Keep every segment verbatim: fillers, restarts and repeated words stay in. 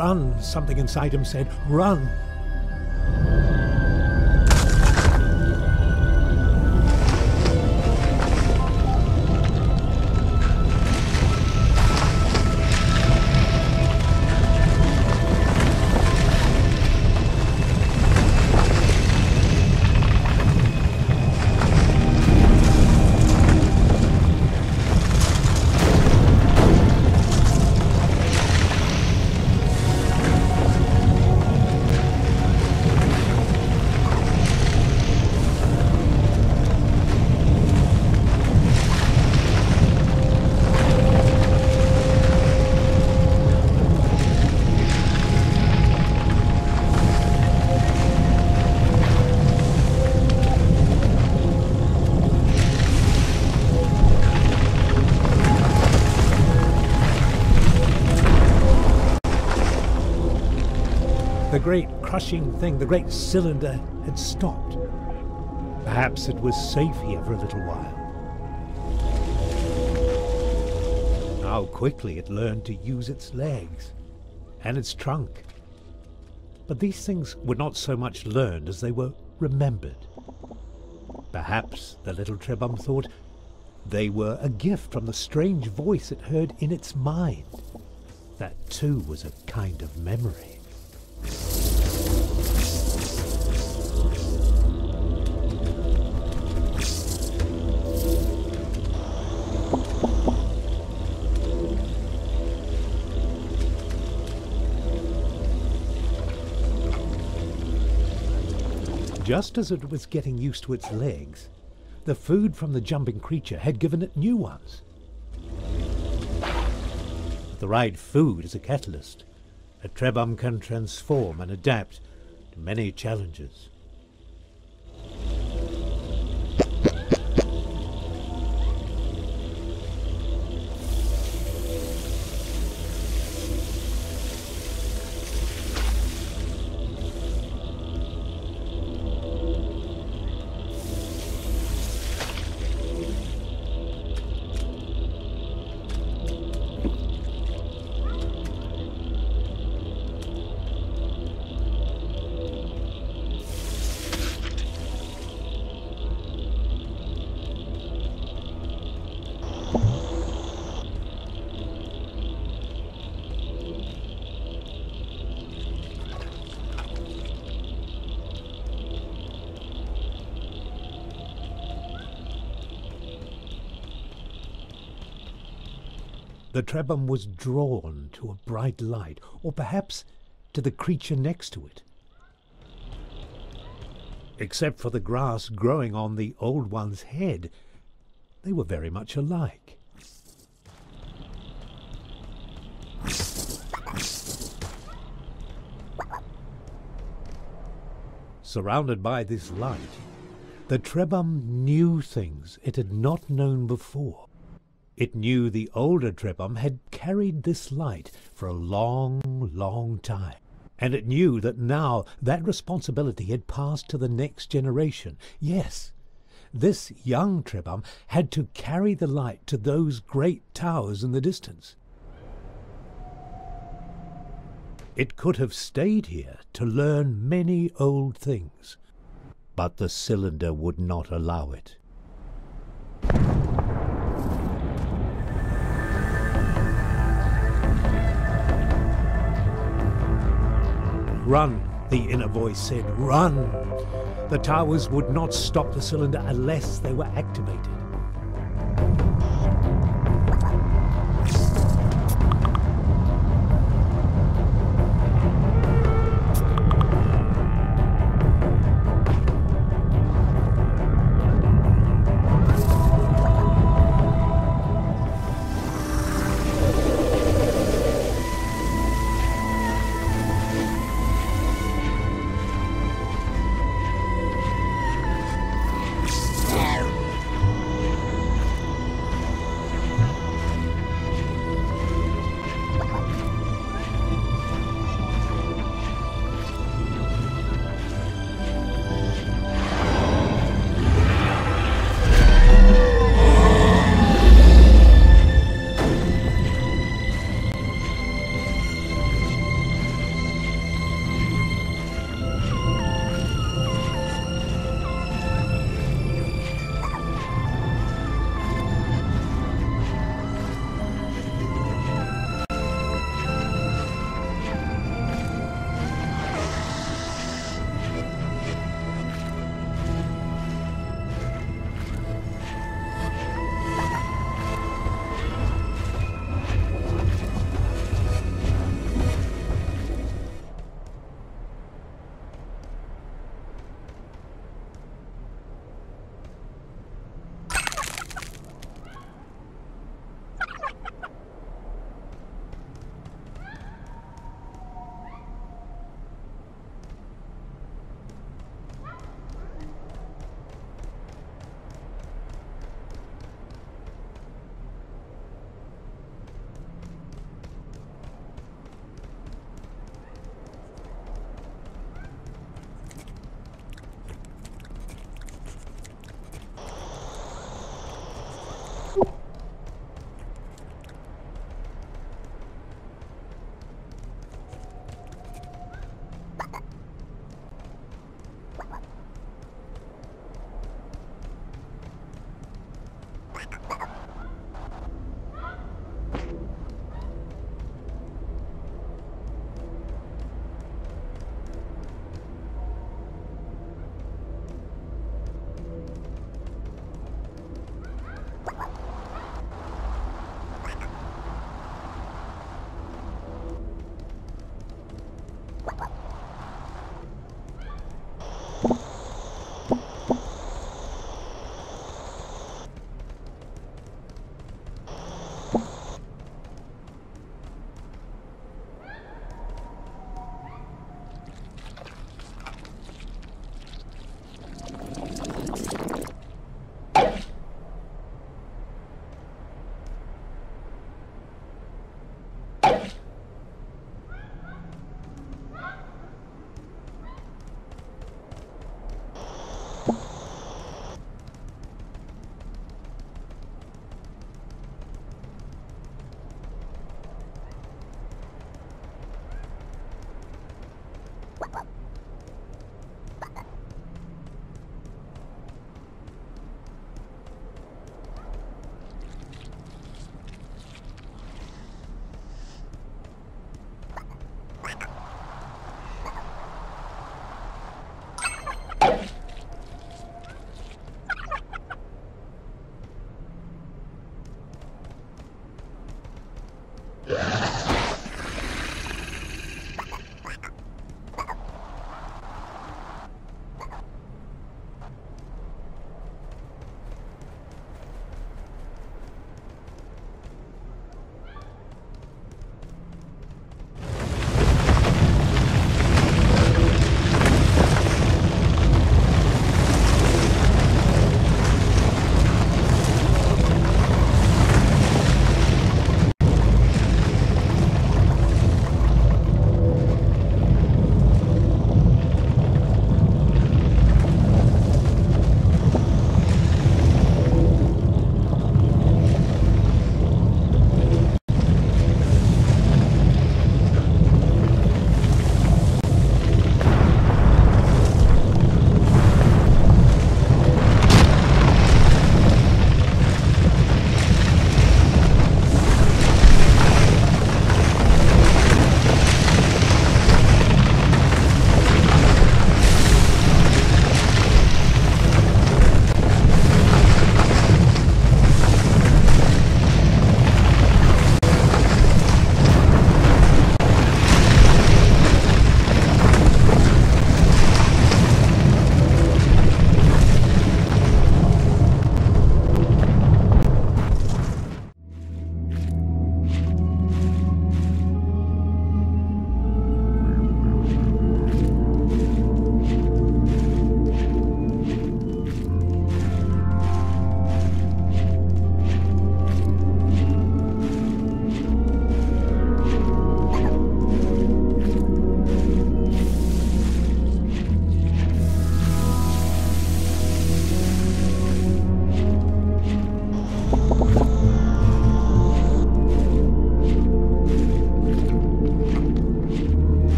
Run, something inside him said, run. The great crushing thing, the great cylinder, had stopped. Perhaps it was safe here for a little while. How quickly it learned to use its legs and its trunk. But these things were not so much learned as they were remembered. Perhaps, the little Trebhum thought, they were a gift from the strange voice it heard in its mind. That too was a kind of memory. Just as it was getting used to its legs, the food from the jumping creature had given it new ones. With the right food as a catalyst, a Trebhum can transform and adapt to many challenges. The Trebhum was drawn to a bright light, or perhaps to the creature next to it. Except for the grass growing on the old one's head, they were very much alike. Surrounded by this light, the Trebhum knew things it had not known before. It knew the older Trebhum had carried this light for a long, long time. And it knew that now that responsibility had passed to the next generation. Yes, this young Trebhum had to carry the light to those great towers in the distance. It could have stayed here to learn many old things, but the cylinder would not allow it. Run, the inner voice said, run! The towers would not stop the cylinder unless they were activated.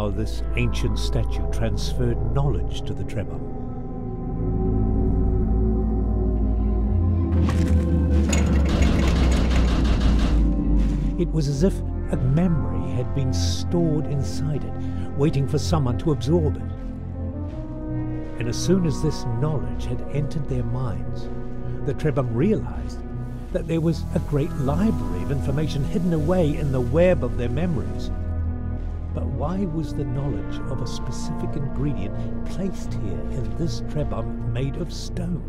how this ancient statue transferred knowledge to the Trebhum. It was as if a memory had been stored inside it, waiting for someone to absorb it. And as soon as this knowledge had entered their minds, the Trebhum realized that there was a great library of information hidden away in the web of their memories. But why was the knowledge of a specific ingredient placed here in this Trebhum made of stone?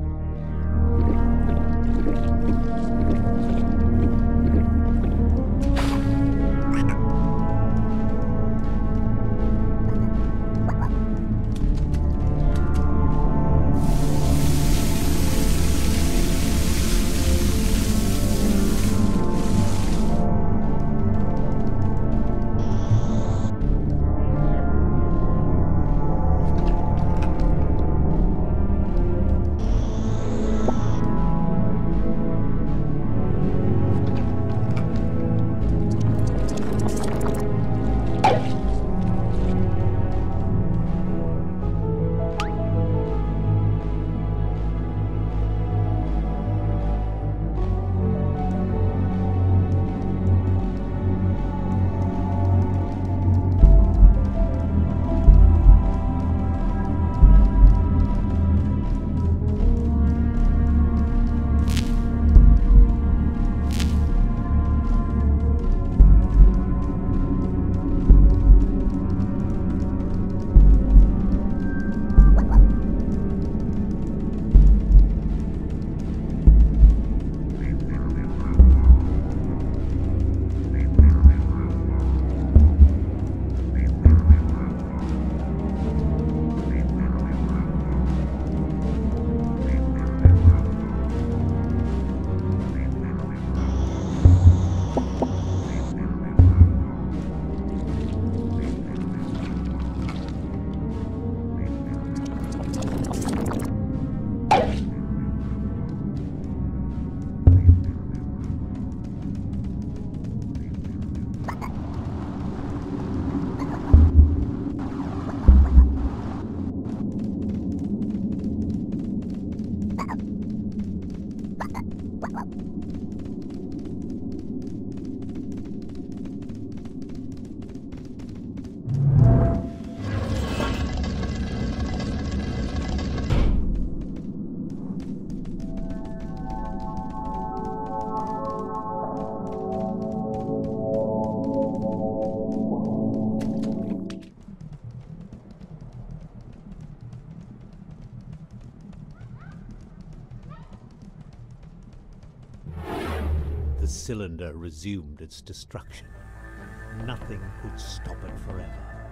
The cylinder resumed its destruction. Nothing could stop it forever.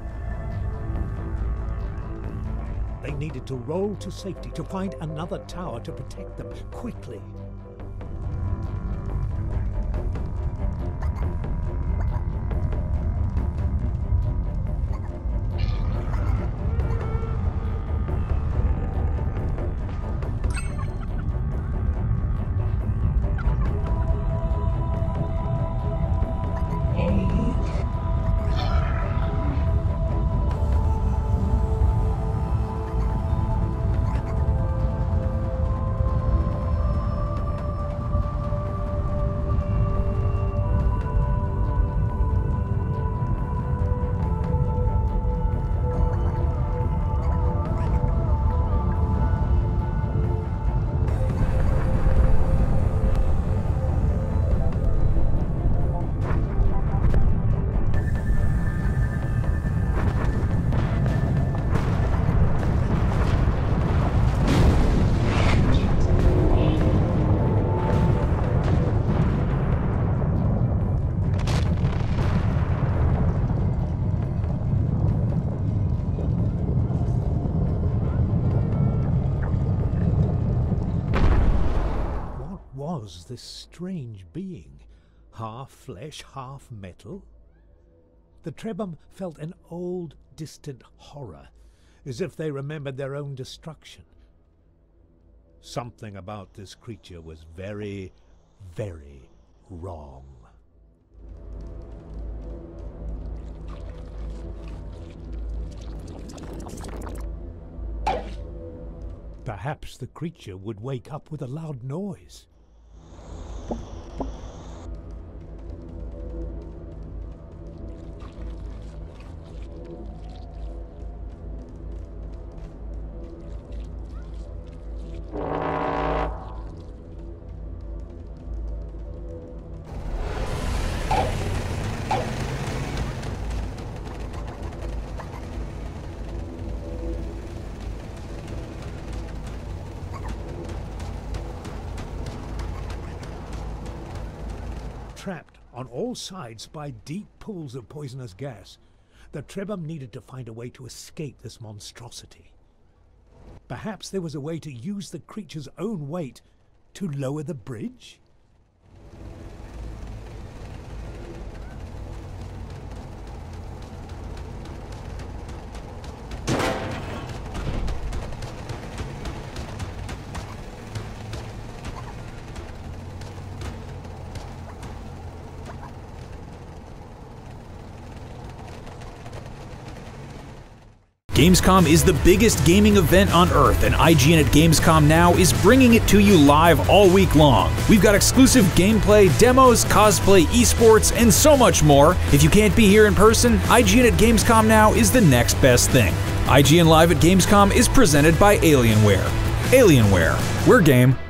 They needed to roll to safety, to find another tower to protect them quickly. Was this strange being, half flesh, half metal? The Trebhum felt an old, distant horror, as if they remembered their own destruction. Something about this creature was very, very wrong. Perhaps the creature would wake up with a loud noise. Trapped on all sides by deep pools of poisonous gas, the Trebhum needed to find a way to escape this monstrosity. Perhaps there was a way to use the creature's own weight to lower the bridge? Gamescom is the biggest gaming event on Earth, and I G N at Gamescom Now is bringing it to you live all week long. We've got exclusive gameplay, demos, cosplay, esports, and so much more. If you can't be here in person, I G N at Gamescom Now is the next best thing. I G N Live at Gamescom is presented by Alienware. Alienware, we're game.